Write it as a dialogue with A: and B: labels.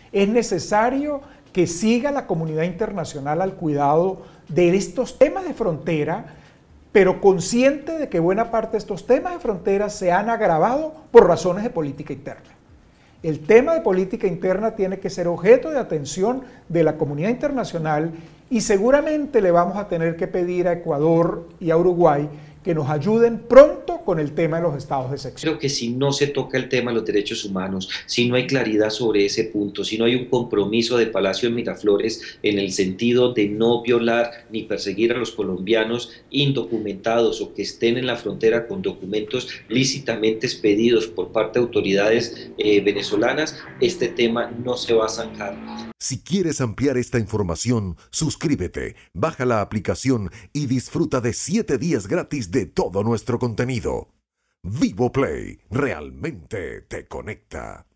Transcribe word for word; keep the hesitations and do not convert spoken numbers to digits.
A: Es necesario que siga la comunidad internacional al cuidado de estos temas de frontera, pero consciente de que buena parte de estos temas de frontera se han agravado por razones de política interna. El tema de política interna tiene que ser objeto de atención de la comunidad internacional y seguramente le vamos a tener que pedir a Ecuador y a Uruguay que nos ayuden pronto con el tema de los estados de excepción.
B: Creo que si no se toca el tema de los derechos humanos, si no hay claridad sobre ese punto, si no hay un compromiso de Palacio de Miraflores en el sentido de no violar ni perseguir a los colombianos indocumentados o que estén en la frontera con documentos lícitamente expedidos por parte de autoridades eh, venezolanas, este tema no se va a zanjar.
C: Si quieres ampliar esta información, suscríbete, baja la aplicación y disfruta de siete días gratis de todo nuestro contenido. Vivo Play realmente te conecta.